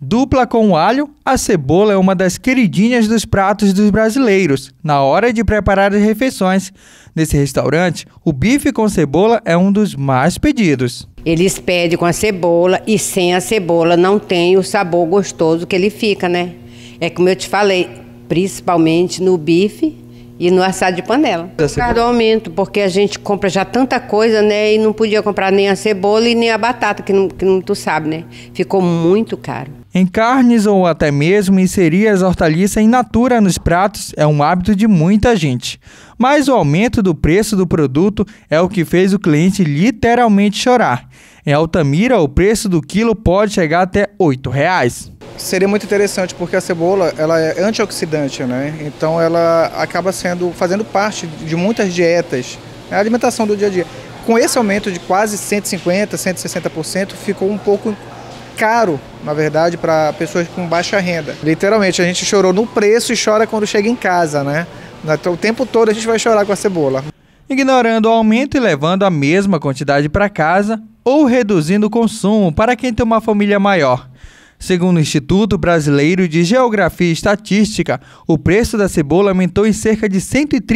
Dupla com o alho, a cebola é uma das queridinhas dos pratos dos brasileiros, na hora de preparar as refeições. Nesse restaurante, o bife com cebola é um dos mais pedidos. Eles pedem com a cebola e sem a cebola não tem o sabor gostoso que ele fica, né? É como eu te falei, principalmente no bife e no assado de panela. Por causa do aumento, porque a gente compra já tanta coisa, né? E não podia comprar nem a cebola e nem a batata, que não tu sabe, né? Ficou muito caro. Em carnes ou até mesmo inserir as hortaliças in natura nos pratos é um hábito de muita gente. Mas o aumento do preço do produto é o que fez o cliente literalmente chorar. Em Altamira, o preço do quilo pode chegar até R$ 8,00. Seria muito interessante porque a cebola ela é antioxidante, né? Então ela acaba fazendo parte de muitas dietas, a alimentação do dia a dia. Com esse aumento de quase 150%, 160%, ficou um pouco caro, na verdade, para pessoas com baixa renda. Literalmente, a gente chorou no preço e chora quando chega em casa, né? O tempo todo a gente vai chorar com a cebola. Ignorando o aumento e levando a mesma quantidade para casa ou reduzindo o consumo para quem tem uma família maior. Segundo o Instituto Brasileiro de Geografia e Estatística, o preço da cebola aumentou em cerca de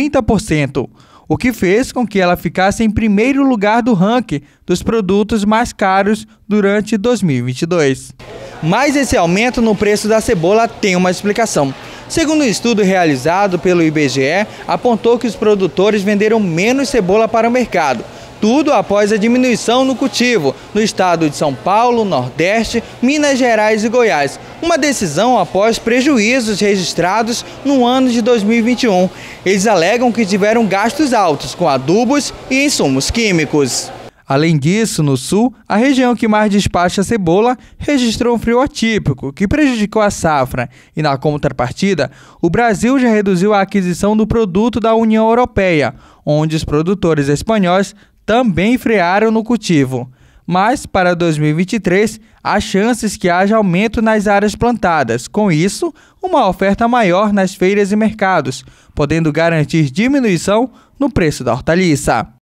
130%, o que fez com que ela ficasse em primeiro lugar do ranking dos produtos mais caros durante 2022. Mas esse aumento no preço da cebola tem uma explicação. Segundo um estudo realizado pelo IBGE, apontou que os produtores venderam menos cebola para o mercado. Tudo após a diminuição no cultivo no estado de São Paulo, Nordeste, Minas Gerais e Goiás. Uma decisão após prejuízos registrados no ano de 2021. Eles alegam que tiveram gastos altos com adubos e insumos químicos. Além disso, no sul, a região que mais despacha cebola registrou um frio atípico, que prejudicou a safra. E na contrapartida, o Brasil já reduziu a aquisição do produto da União Europeia, onde os produtores espanhóis também frearam no cultivo. Mas, para 2023, há chances que haja aumento nas áreas plantadas. Com isso, uma oferta maior nas feiras e mercados, podendo garantir diminuição no preço da hortaliça.